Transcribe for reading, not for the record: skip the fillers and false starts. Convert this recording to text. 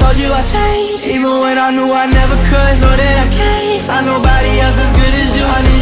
told you I changed, even when I knew I never could. Know that I can't find nobody else as good as you. I need